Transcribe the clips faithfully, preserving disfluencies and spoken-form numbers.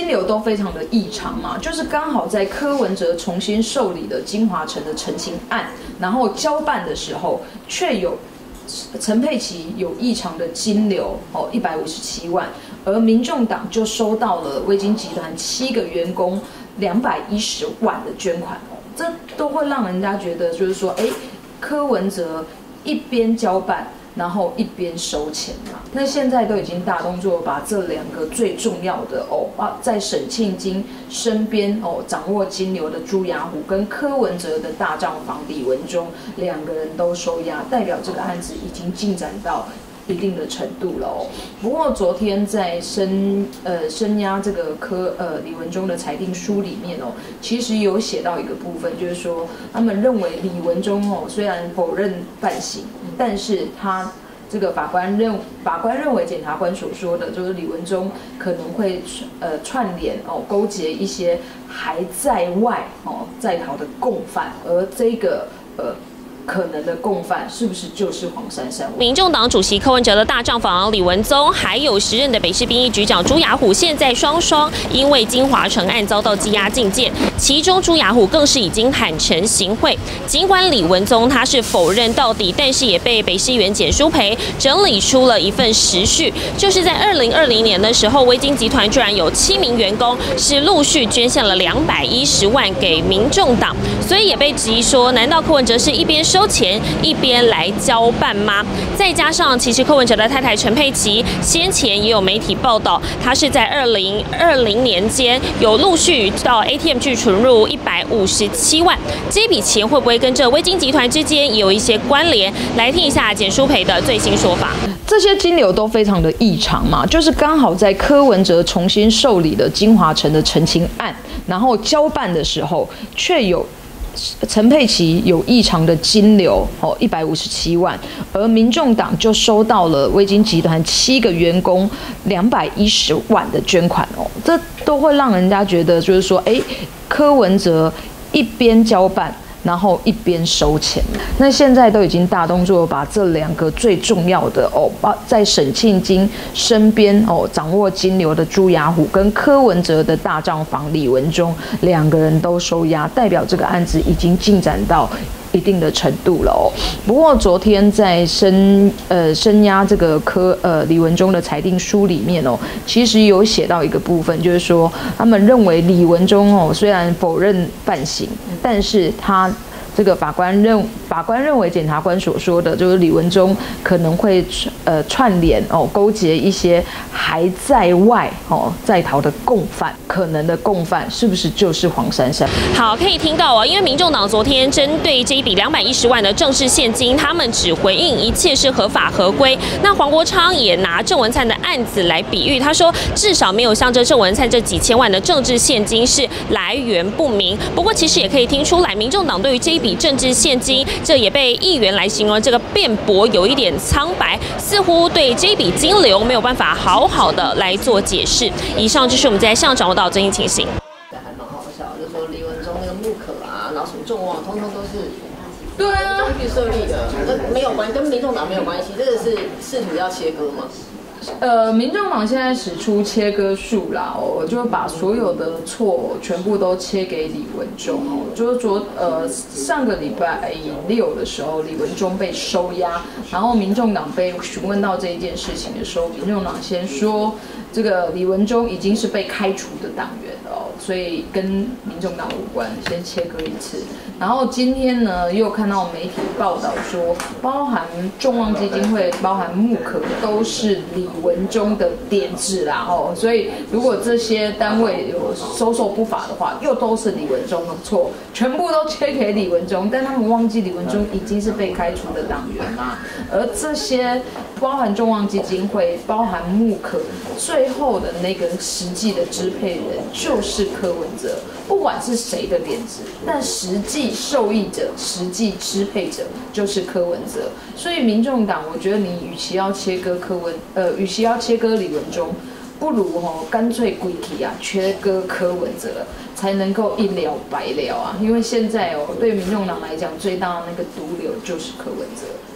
金流都非常的异常嘛，就是刚好在柯文哲重新受理了金华城的陈情案，然后交办的时候，却有陈佩琪有异常的金流哦，一百五十七万，而民众党就收到了威金集团七个员工两百一十万的捐款哦，这都会让人家觉得就是说，哎，柯文哲一边交办。然后一边收钱嘛，那现在都已经大动作把这两个最重要的哦啊，在沈庆金身边哦掌握金流的朱雅虎跟柯文哲的大账房李文忠两个人都收押，代表这个案子已经进展到一定的程度了哦。不过昨天在声呃声押这个柯呃李文忠的裁定书里面哦，其实有写到一个部分，就是说他们认为李文忠哦虽然否认犯行，但是他这个法官认法官认为检察官所说的就是李文忠可能会呃串联哦勾结一些还在外哦在逃的共犯，而这个呃。可能的共犯是不是就是黄珊珊？ 民众党主席柯文哲的大账房李文宗，还有时任的北市兵役局长朱雅虎，现在双双因为金华城案遭到羁押禁见，其中朱雅虎更是已经坦承行贿。尽管李文宗他是否认到底，但是也被北市议员简书培整理出了一份时序，就是在二零二零年的时候，威金集团居然有七名员工是陆续捐献了两百一十万给民众党，所以也被质疑说，难道柯文哲是一边收钱一边来交办吗？再加上，其实柯文哲的太太陈佩琪先前也有媒体报道，她是在二零二零年间有陆续到 A T M 去存入一百五十七万，这笔钱会不会跟这威金集团之间也有一些关联？来听一下简书培的最新说法。 这些金流都非常的异常嘛，就是刚好在柯文哲重新受理了金华城的陈情案，然后交办的时候，却有。陈佩琪有异常的金流哦，一百五十七万，而民众党就收到了威金集团七个员工两百一十万的捐款哦，这都会让人家觉得就是说，哎，柯文哲一边交办。然后一边收钱，那现在都已经大动作把这两个最重要的哦，在沈庆金身边哦掌握金流的朱雅虎跟柯文哲的大账房李文忠两个人都收押，代表这个案子已经进展到一定的程度了哦。不过昨天在声呃声押这个柯呃李文忠的裁定书里面哦，其实有写到一个部分，就是说他们认为李文忠哦虽然否认犯行，但是他。这个法官认法官认为检察官所说的就是李文忠可能会呃串联哦勾结一些还在外哦在逃的共犯，可能的共犯是不是就是黄珊珊？ 好，可以听到哦，因为民众党昨天针对这一笔两百一十万的正式现金，他们只回应一切是合法合规。那黄国昌也拿郑文灿的案子来比喻，他说至少没有像这郑文灿这几千万的政治现金是来源不明。不过其实也可以听出来，民众党对于这一笔政治现金，这也被议员来形容这个辩驳有一点苍白，似乎对这笔金流没有办法好好的来做解释。以上就是我们在上掌握到的争议情形。 还蛮好笑，就说李文忠那个木可啊，然后什么众望，通通都是对啊， 预设立的，那没有关，跟民众党没有关系，这个是试图要切割吗？ 呃，民众党现在使出切割术啦，我就把所有的错全部都切给李文忠哦。就是昨呃上个礼拜六的时候，李文忠被收押，然后民众党被询问到这一件事情的时候，民众党先说这个李文忠已经是被开除的党员了哦，所以跟民众党无关，先切割一次。然后今天呢，又看到媒体报道说，包含众望基金会、包含木可都是李文忠的点子啦哦，所以如果这些单位有收受不法的话，又都是李文忠的错，全部都切给李文忠，但他们忘记李文忠已经是被开除的党员啦。而这些包含众望基金会、包含木可，最后的那个实际的支配人就是柯文哲，不管是谁的点子，但实际受益者、实际支配者就是柯文哲。所以民众党，我觉得你与其要切割柯文，呃，与其要切割李文忠，不如哦干脆归体啊，切割柯文哲，才能够一了百了啊！因为现在哦，对民众党来讲，最大的那个毒瘤就是柯文哲。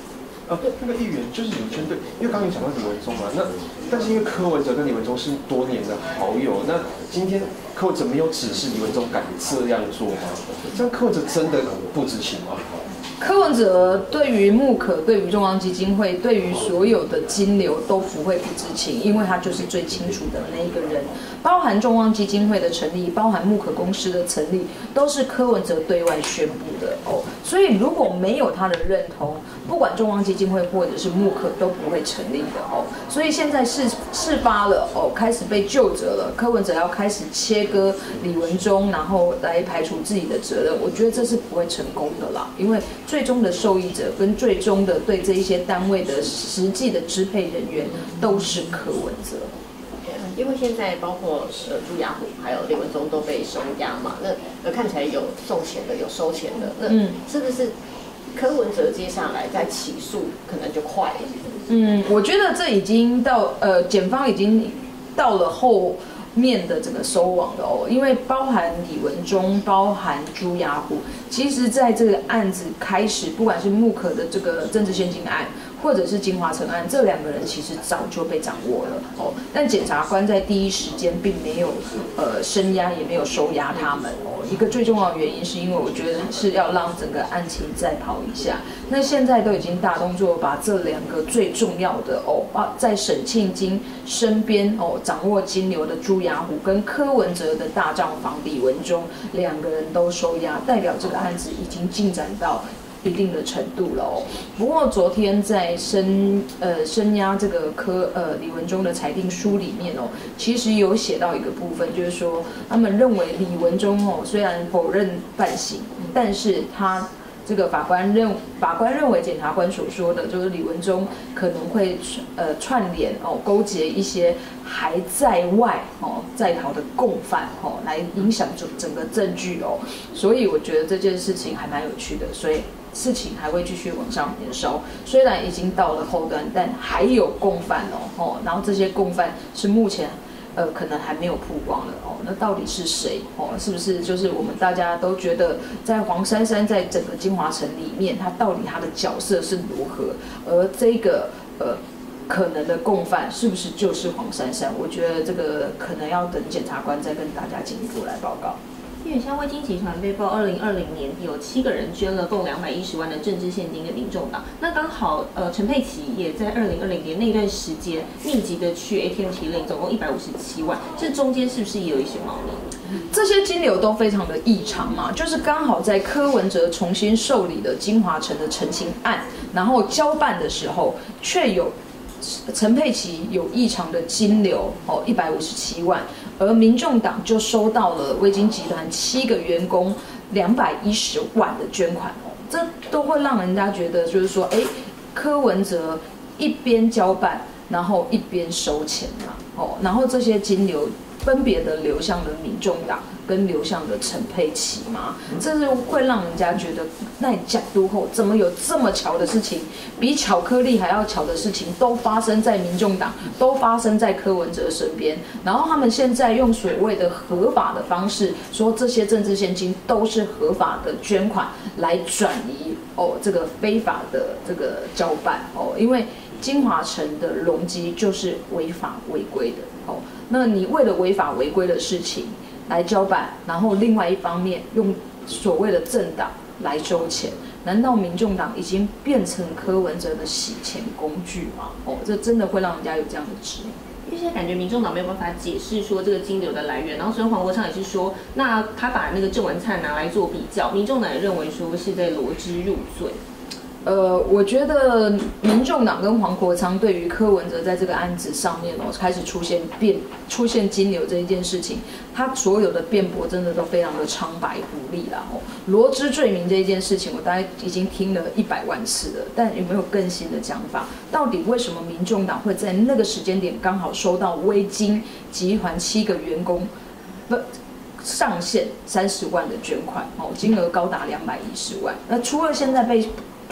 呃，那个议员就是有针对，因为刚刚你讲到李文忠嘛，那但是因为柯文哲跟李文忠是多年的好友，那今天柯文哲没有指示李文忠敢这样做吗？这样柯文哲真的不知情吗？ 柯文哲对于木可、对于中央基金会、对于所有的金流都不会不知情，因为他就是最清楚的那一个人。包含中央基金会的成立，包含木可公司的成立，都是柯文哲对外宣布的哦。所以如果没有他的认同，不管中央基金会或者是木可都不会成立的哦。所以现在事事发了哦，开始被究责了，柯文哲要开始切割李文忠，然后来排除自己的责任，我觉得这是不会成功的啦，因为最终的受益者跟最终的对这一些单位的实际的支配人员都是柯文哲。 因为现在包括呃朱雅虎还有李文忠都被收押嘛，那那看起来有送钱的，有收钱的，那是不是柯文哲接下来再起诉可能就快了？ 嗯，我觉得这已经到呃，检方已经到了后面的这个收网了哦，因为包含李文忠，包含朱雅虎，其实在这个案子开始，不管是木可的这个政治献金案，或者是金华城案，这两个人其实早就被掌握了哦。但检察官在第一时间并没有呃声押，也没有收押他们哦。一个最重要的原因是因为我觉得是要让整个案情再跑一下。那现在都已经大动作，把这两个最重要的哦，啊，在沈庆金身边哦，掌握金流的朱雅虎跟柯文哲的大账房李文忠两个人都收押，代表这个案子已经进展到一定的程度了哦。不过昨天在声呃声押这个柯呃李文忠的裁定书里面哦，其实有写到一个部分，就是说他们认为李文忠哦虽然否认犯行，但是他这个法官认法官认为检察官所说的就是李文忠可能会呃串联哦勾结一些还在外哦在逃的共犯哦来影响整整个证据哦，所以我觉得这件事情还蛮有趣的，所以事情还会继续往上延烧。虽然已经到了后端，但还有共犯哦哦，然后这些共犯是目前呃可能还没有曝光的哦，那到底是谁哦？是不是就是我们大家都觉得在黄珊珊在整个金华城里面，他到底他的角色是如何？而这个呃可能的共犯是不是就是黄珊珊？我觉得这个可能要等检察官再跟大家进一步来报告。 因为像威金集团被曝，二零二零年有七个人捐了共两百一十万的政治现金给民众党。那刚好，呃，陈佩琪也在二零二零年那段时间密集的去 A T M 提领，总共一百五十七万。这中间是不是也有一些猫腻？ 这些金流都非常的异常嘛，就是刚好在柯文哲重新受理的金华城的陈情案，然后交办的时候，却有陈佩琪有异常的金流哦，一百五十七万。而民众党就收到了威金集团七个员工两百一十万的捐款哦，这都会让人家觉得就是说，哎，柯文哲一边交办，然后一边收钱嘛，哦，然后这些金流分别的流向了民众党跟流向了陈佩琪嘛，这是会让人家觉得那假都后怎么有这么巧的事情，比巧克力还要巧的事情都发生在民众党，都发生在柯文哲身边，然后他们现在用所谓的合法的方式说这些政治现金都是合法的捐款来转移哦这个非法的这个交办哦，因为金华城的容积就是违法违规的哦，那你为了违法违规的事情来交办，然后另外一方面用所谓的政党来收钱，难道民众党已经变成柯文哲的洗钱工具吗？哦，这真的会让人家有这样的质疑。 因为现在感觉民众党没有办法解释说这个金流的来源，然后所以黄国昌也是说，那他把那个郑文灿拿来做比较，民众党也认为说是在罗织入罪。 呃，我觉得民众党跟黄国昌对于柯文哲在这个案子上面哦，开始出现变出现金流这一件事情，他所有的辩驳真的都非常的苍白无力啦哦。罗织罪名这一件事情，我大概已经听了一百万次了，但有没有更新的讲法？到底为什么民众党会在那个时间点刚好收到威金集团七个员工不？上限三十万的捐款哦，金额高达两百一十万。那除了现在被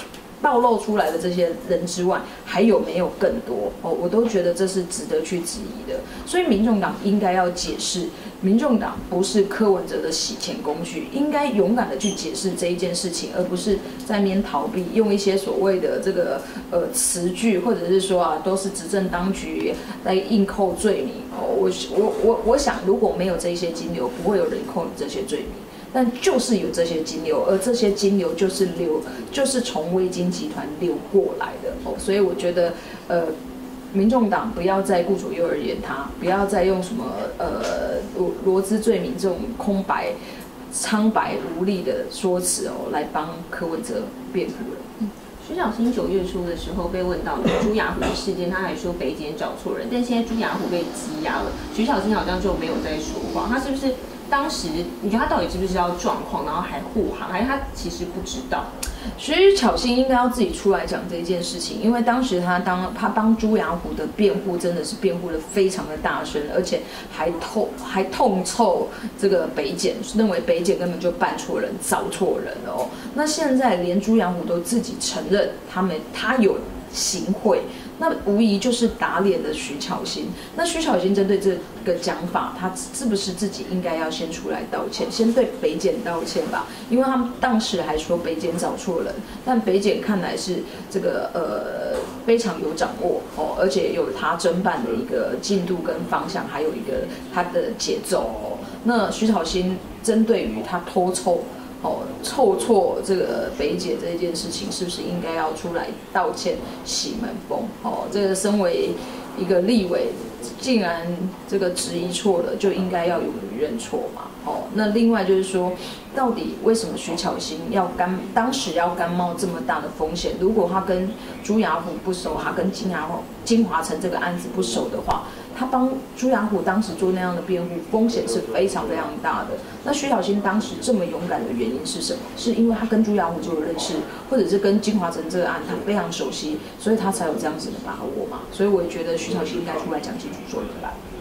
暴露出来的这些人之外，还有没有更多？哦，我都觉得这是值得去质疑的。所以民众党应该要解释，民众党不是柯文哲的洗钱工具，应该勇敢的去解释这一件事情，而不是在那边逃避，用一些所谓的这个呃词句，或者是说啊，都是执政当局来硬扣罪名。哦，我我我我想，如果没有这些金流，不会有人扣你这些罪名。但就是有这些金流，而这些金流就是流，就是从威金集团流过来的哦，所以我觉得，呃，民众党不要再顾左右而言他，不要再用什么呃罗罗织罪名这种空白、苍白无力的说辞哦，来帮柯文哲辩护了。 嗯徐小新九月初的时候被问到朱雅虎的事件，他还说北检找错人，但现在朱雅虎被羁押了，徐小新好像就没有在说话，他是不是？当时你觉得他到底知不知道状况，然后还护航，还是他其实不知道？ 徐巧芯应该要自己出来讲这件事情，因为当时他当他帮朱雅虎的辩护真的是辩护的非常的大声，而且还痛还痛臭这个北检，认为北检根本就办错人、找错人了哦。那现在连朱雅虎都自己承认他们他有行贿。那无疑就是打脸的徐巧芯。那徐巧芯针对这个讲法，他是不是自己应该要先出来道歉，先对北检道歉吧？因为他们当时还说北检找错人，但北检看来是这个呃非常有掌握哦，而且有他侦办的一个进度跟方向，还有一个他的节奏哦。那徐巧芯针对于他偷臭。哦，臭错这个北检这件事情，是不是应该要出来道歉、洗门风？哦，这个身为一个立委，竟然这个质疑错了，就应该要勇于认错嘛。哦，那另外就是说，到底为什么徐巧芯要甘当时要甘冒这么大的风险？如果他跟朱雅虎不熟，他跟金雅金华城这个案子不熟的话，他帮朱雅虎当时做那样的辩护，风险是非常非常大的。那徐巧芯当时这么勇敢的原因是什么？是因为他跟朱雅虎就有认识，或者是跟金华城这个案他非常熟悉，所以他才有这样子的把握嘛。所以我也觉得徐巧芯应该出来讲清楚说明白。